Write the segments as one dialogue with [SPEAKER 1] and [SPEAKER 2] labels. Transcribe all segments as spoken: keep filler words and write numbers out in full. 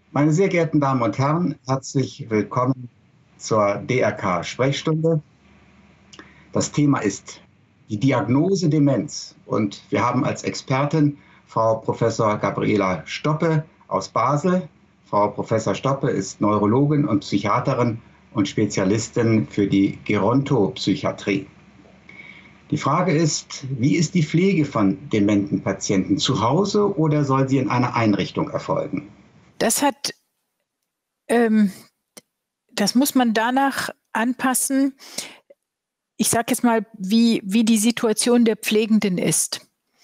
[SPEAKER 1] Meine sehr geehrten Damen und Herren, herzlich willkommen zur D R K-Sprechstunde. Das Thema ist die Diagnose Demenz und wir haben als Expertin Frau Professor Gabriela Stoppe aus Basel. Frau Professor Stoppe ist Neurologin und Psychiaterin und Spezialistin für die Gerontopsychiatrie. Die Frage ist, wie ist die Pflege von dementen Patienten? Zu Hause oder soll sie in einer Einrichtung erfolgen?
[SPEAKER 2] Das hat, ähm, das muss man danach anpassen. Ich sage jetzt mal, wie, wie die Situation der Pflegenden ist.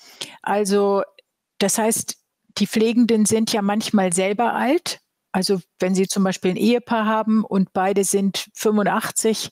[SPEAKER 2] Also, das heißt, die Pflegenden sind ja manchmal selber alt. Also, wenn Sie zum Beispiel ein Ehepaar haben und beide sind fünfundachtzig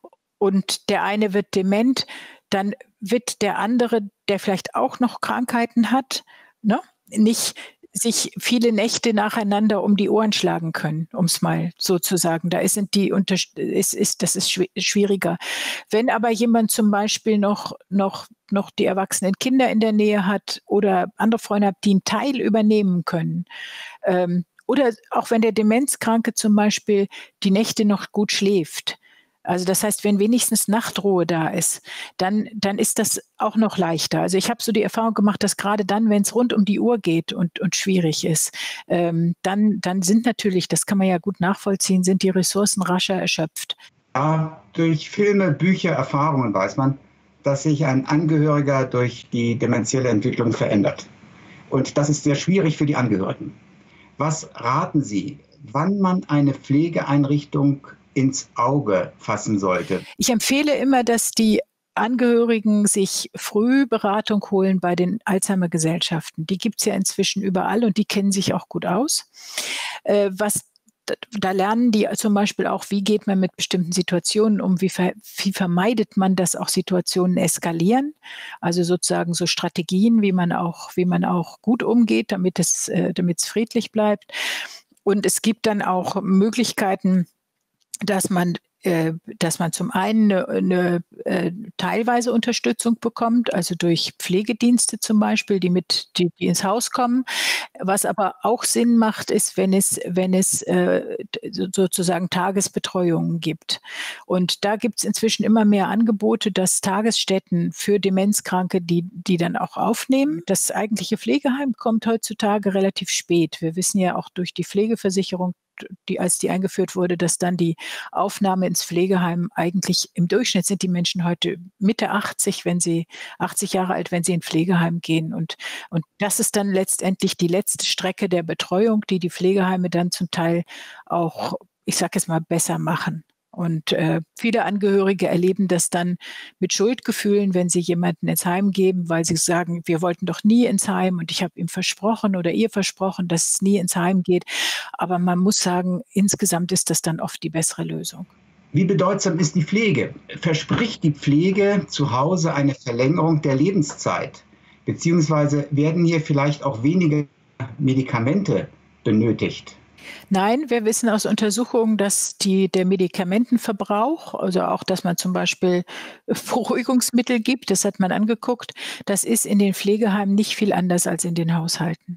[SPEAKER 2] und der eine wird dement, dann wird der andere, der vielleicht auch noch Krankheiten hat, ne, nicht sich viele Nächte nacheinander um die Ohren schlagen können, um es mal so zu sagen. Da ist, sind die unter, ist, ist, das ist schwieriger. Wenn aber jemand zum Beispiel noch, noch, noch die erwachsenen Kinder in der Nähe hat oder andere Freunde hat, die einen Teil übernehmen können, ähm, oder auch wenn der Demenzkranke zum Beispiel die Nächte noch gut schläft, also das heißt, wenn wenigstens Nachtruhe da ist, dann, dann ist das auch noch leichter. Also ich habe so die Erfahrung gemacht, dass gerade dann, wenn es rund um die Uhr geht und, und schwierig ist, ähm, dann, dann sind natürlich, das kann man ja gut nachvollziehen, sind die Ressourcen rascher erschöpft.
[SPEAKER 1] Ja, durch Filme, Bücher, Erfahrungen weiß man, dass sich ein Angehöriger durch die dementielle Entwicklung verändert. Und das ist sehr schwierig für die Angehörigen. Was raten Sie, wann man eine Pflegeeinrichtung ins Auge fassen sollte?
[SPEAKER 2] Ich empfehle immer, dass die Angehörigen sich früh Beratung holen bei den Alzheimer-Gesellschaften. Die gibt es ja inzwischen überall und die kennen sich auch gut aus. Äh, was Da lernen die zum Beispiel auch, wie geht man mit bestimmten Situationen um, wie, ver, wie vermeidet man, dass auch Situationen eskalieren. Also sozusagen so Strategien, wie man auch, wie man auch gut umgeht, damit es, äh, damit es friedlich bleibt. Und es gibt dann auch Möglichkeiten, dass man, äh, dass man zum einen eine, eine äh, teilweise Unterstützung bekommt, also durch Pflegedienste zum Beispiel, die mit, die, die ins Haus kommen. Was aber auch Sinn macht, ist, wenn es, wenn es äh, sozusagen Tagesbetreuungen gibt. Und da gibt es inzwischen immer mehr Angebote, dass Tagesstätten für Demenzkranke, die, die dann auch aufnehmen. Das eigentliche Pflegeheim kommt heutzutage relativ spät. Wir wissen ja auch durch die Pflegeversicherung, die, als die eingeführt wurde, dass dann die Aufnahme ins Pflegeheim eigentlich im Durchschnitt sind die Menschen heute Mitte achtzig, wenn sie achtzig Jahre alt, wenn sie in Pflegeheim gehen. Und, und das ist dann letztendlich die letzte Strecke der Betreuung, die die Pflegeheime dann zum Teil auch, ich sage jetzt mal, besser machen. Und äh, viele Angehörige erleben das dann mit Schuldgefühlen, wenn sie jemanden ins Heim geben, weil sie sagen, wir wollten doch nie ins Heim und ich habe ihm versprochen oder ihr versprochen, dass es nie ins Heim geht. Aber man muss sagen, insgesamt ist das dann oft die bessere Lösung.
[SPEAKER 1] Wie bedeutsam ist die Pflege? Verspricht die Pflege zu Hause eine Verlängerung der Lebenszeit? Beziehungsweise werden hier vielleicht auch weniger Medikamente benötigt?
[SPEAKER 2] Nein, wir wissen aus Untersuchungen, dass die, der Medikamentenverbrauch, also auch, dass man zum Beispiel Beruhigungsmittel gibt, das hat man angeguckt, das ist in den Pflegeheimen nicht viel anders als in den Haushalten.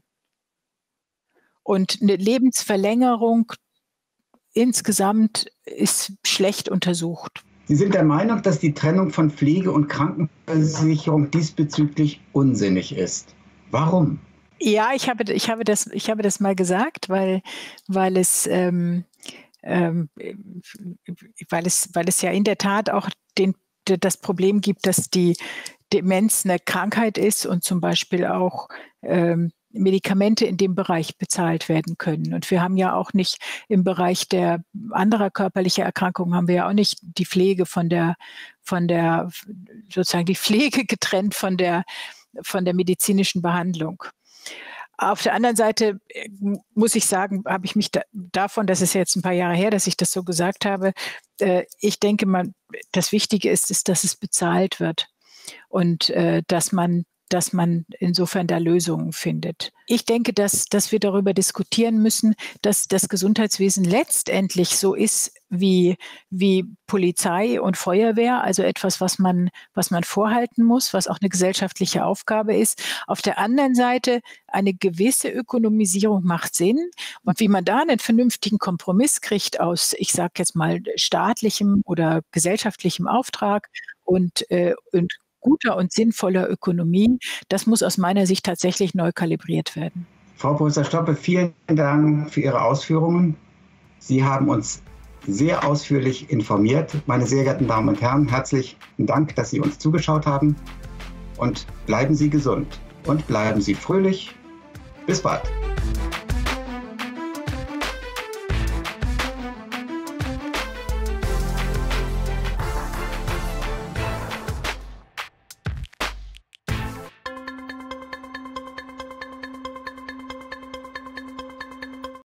[SPEAKER 2] Und eine Lebensverlängerung insgesamt ist schlecht untersucht.
[SPEAKER 1] Sie sind der Meinung, dass die Trennung von Pflege- und Krankenversicherung diesbezüglich unsinnig ist. Warum?
[SPEAKER 2] Ja, ich habe, ich habe, das, ich habe das mal gesagt, weil, weil, es, ähm, ähm, weil, es, weil es ja in der Tat auch den, das Problem gibt, dass die Demenz eine Krankheit ist und zum Beispiel auch ähm, Medikamente in dem Bereich bezahlt werden können. Und wir haben ja auch nicht im Bereich der anderer körperlicher Erkrankungen haben wir ja auch nicht die Pflege von der, von der, sozusagen die Pflege getrennt von der, von der medizinischen Behandlung. Auf der anderen Seite muss ich sagen, habe ich mich da, davon, das ist jetzt ein paar Jahre her, dass ich das so gesagt habe, äh, ich denke mal, das Wichtige ist, ist, dass es bezahlt wird und äh, dass man dass man insofern da Lösungen findet. Ich denke, dass, dass wir darüber diskutieren müssen, dass das Gesundheitswesen letztendlich so ist, wie, wie Polizei und Feuerwehr, also etwas, was man, was man vorhalten muss, was auch eine gesellschaftliche Aufgabe ist. Auf der anderen Seite, eine gewisse Ökonomisierung macht Sinn. Und wie man da einen vernünftigen Kompromiss kriegt aus, ich sage jetzt mal, staatlichem oder gesellschaftlichem Auftrag und, äh, und guter und sinnvoller Ökonomie, das muss aus meiner Sicht tatsächlich neu kalibriert werden.
[SPEAKER 1] Frau Professor Stoppe, vielen Dank für Ihre Ausführungen. Sie haben uns sehr ausführlich informiert. Meine sehr geehrten Damen und Herren, herzlichen Dank, dass Sie uns zugeschaut haben. Und bleiben Sie gesund und bleiben Sie fröhlich. Bis bald.